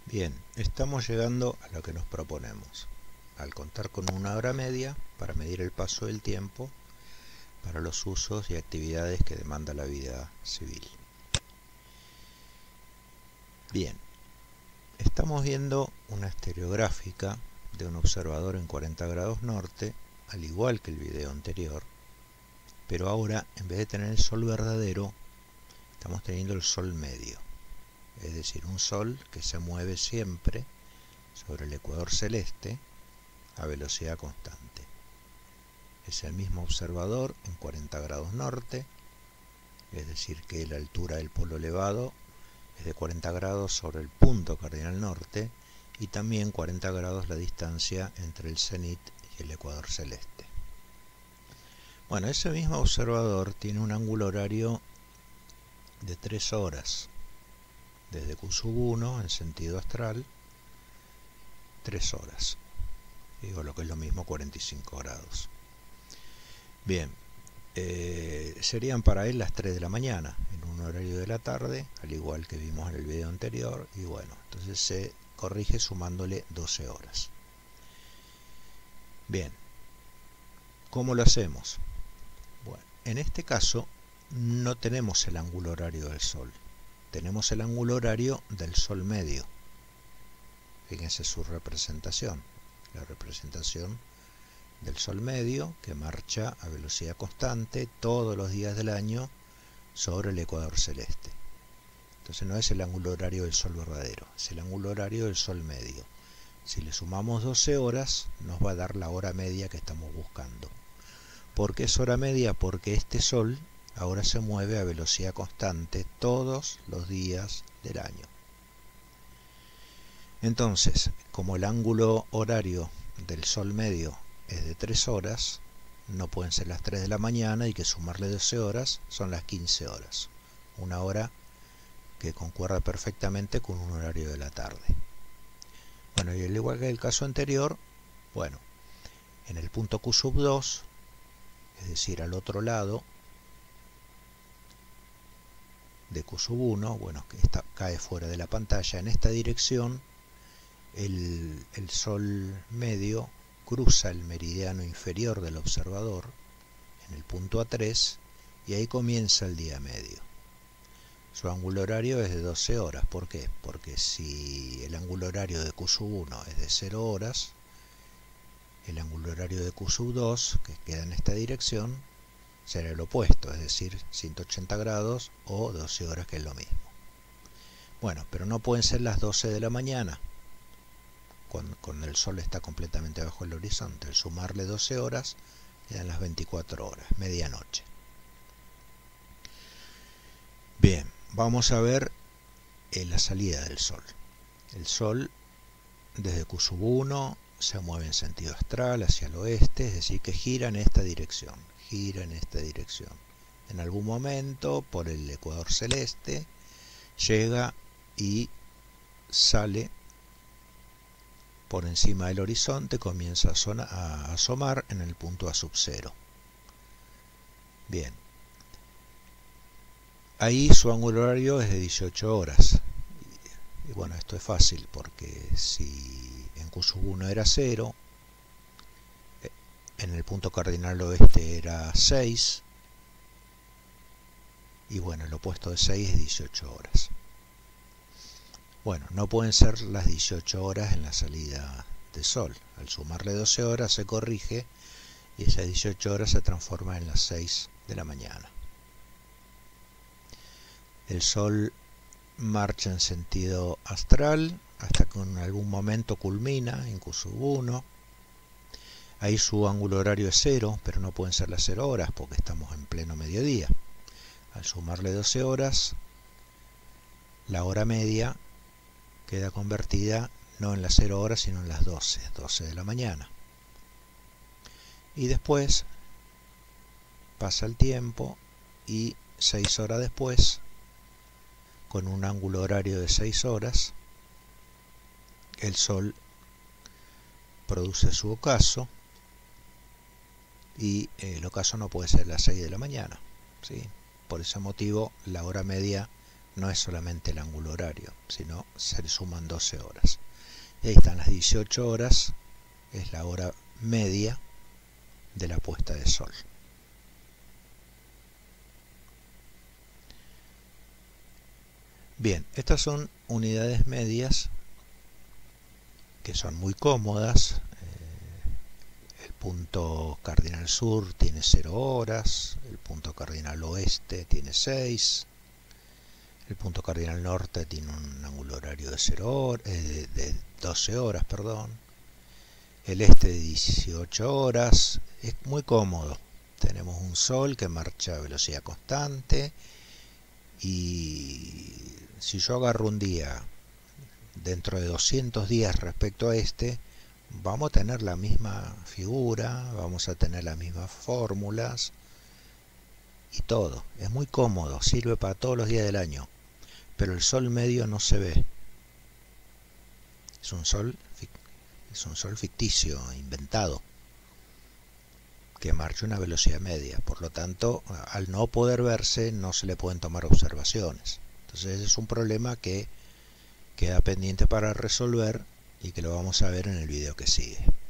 Bien, estamos llegando a lo que nos proponemos, al contar con una hora media para medir el paso del tiempo para los usos y actividades que demanda la vida civil. Bien, estamos viendo una estereográfica de un observador en 40 grados norte, al igual que el video anterior, pero ahora en vez de tener el sol verdadero, estamos teniendo el sol medio, es decir, un sol que se mueve siempre sobre el ecuador celeste a velocidad constante. Es el mismo observador en 40 grados norte, es decir que la altura del polo elevado es de 40 grados sobre el punto cardinal norte y también 40 grados la distancia entre el cenit y el ecuador celeste. Bueno, ese mismo observador tiene un ángulo horario de 3 horas, desde Q1 en sentido astral, 3 horas, digo lo que es lo mismo 45 grados. Bien, serían para él las 3 de la mañana, en un horario de la tarde, al igual que vimos en el video anterior, y bueno, entonces se corrige sumándole 12 horas. Bien, ¿cómo lo hacemos? Bueno, en este caso no tenemos el ángulo horario del Sol, tenemos el ángulo horario del Sol medio. Fíjense su representación, la representación del Sol medio que marcha a velocidad constante todos los días del año sobre el ecuador celeste. Entonces no es el ángulo horario del Sol verdadero, es el ángulo horario del Sol medio. Si le sumamos 12 horas nos va a dar la hora media que estamos buscando. ¿Por qué es hora media? Porque este Sol ahora se mueve a velocidad constante todos los días del año. Entonces, como el ángulo horario del Sol medio es de 3 horas, no pueden ser las 3 de la mañana, hay que sumarle 12 horas, son las 15 horas. Una hora que concuerda perfectamente con un horario de la tarde. Bueno, y al igual que el caso anterior, bueno, en el punto Q2, es decir, al otro lado de Q1, bueno, que cae fuera de la pantalla, en esta dirección, el Sol medio cruza el meridiano inferior del observador en el punto A3 y ahí comienza el día medio. Su ángulo horario es de 12 horas. ¿Por qué? Porque si el ángulo horario de Q1 es de 0 horas, el ángulo horario de Q2, que queda en esta dirección, será el opuesto, es decir, 180 grados o 12 horas, que es lo mismo. Bueno, pero no pueden ser las 12 de la mañana, cuando el Sol está completamente bajo el horizonte. Al sumarle 12 horas, quedan las 24 horas, medianoche. Bien, vamos a ver la salida del Sol. El Sol desde Q1 se mueve en sentido astral hacia el oeste, es decir que gira en esta dirección, En algún momento, por el ecuador celeste, llega y sale por encima del horizonte, comienza a asomar en el punto A0. Bien, ahí su ángulo horario es de 18 horas. Y bueno, esto es fácil porque si en Q1 era 0, en el punto cardinal oeste era 6, y bueno, el opuesto de 6 es 18 horas. Bueno, no pueden ser las 18 horas en la salida de Sol. Al sumarle 12 horas se corrige y esas 18 horas se transforman en las 6 de la mañana. El Sol marcha en sentido astral hasta que en algún momento culmina en Q1. Ahí su ángulo horario es 0, pero no pueden ser las 0 horas porque estamos en pleno mediodía. Al sumarle 12 horas, la hora media queda convertida no en las 0 horas, sino en las 12 de la mañana. Y después pasa el tiempo y 6 horas después, con un ángulo horario de 6 horas, el Sol produce su ocaso, y el ocaso no puede ser las 6 de la mañana, ¿sí? Por ese motivo la hora media no es solamente el ángulo horario, sino se le suman 12 horas. Y ahí están las 18 horas, es la hora media de la puesta de sol. Bien, estas son unidades medias que son muy cómodas. El punto cardinal sur tiene 0 horas, el punto cardinal oeste tiene 6, el punto cardinal norte tiene un ángulo horario de 12 horas, perdón. El este de 18 horas, es muy cómodo. Tenemos un sol que marcha a velocidad constante, y si yo agarro un día dentro de 200 días respecto a este, vamos a tener la misma figura, vamos a tener las mismas fórmulas y todo. Es muy cómodo, sirve para todos los días del año, pero el sol medio no se ve. Es un sol ficticio, inventado, que marcha a una velocidad media. Por lo tanto, al no poder verse, no se le pueden tomar observaciones. Entonces es un problema que queda pendiente para resolver y que lo vamos a ver en el video que sigue.